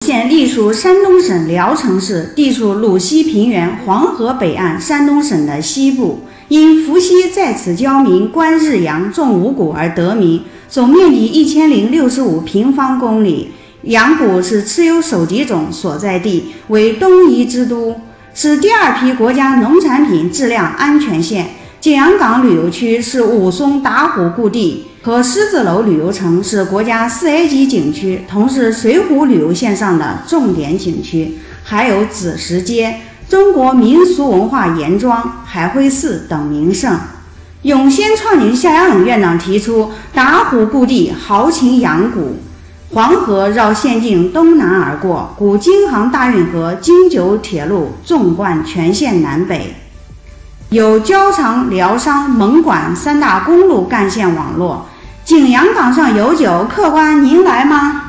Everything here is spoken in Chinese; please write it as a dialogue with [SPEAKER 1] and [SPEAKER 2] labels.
[SPEAKER 1] 县隶属山东省聊城市，地处鲁西平原、黄河北岸，山东省的西部。因伏羲在此交名观日阳，种五谷而得名，总面积1065平方公里。阳谷是蚩尤首级种所在地，为东夷之都，是第2批国家农产品质量安全县。景阳冈旅游区是武松打虎故地和狮子楼旅游城，是国家4A级景区，同是水浒旅游线上的重点景区。还有紫石街、中国民俗文化盐庄、海会寺等名胜。永先创景夏阳冷院长提出，打虎故地豪情阳谷，黄河绕县境东南而过，古京杭大运河、京九铁路纵贯全县南北，有交长、辽商、蒙管3大公路干线网络。景阳冈上有酒，客官您来吗？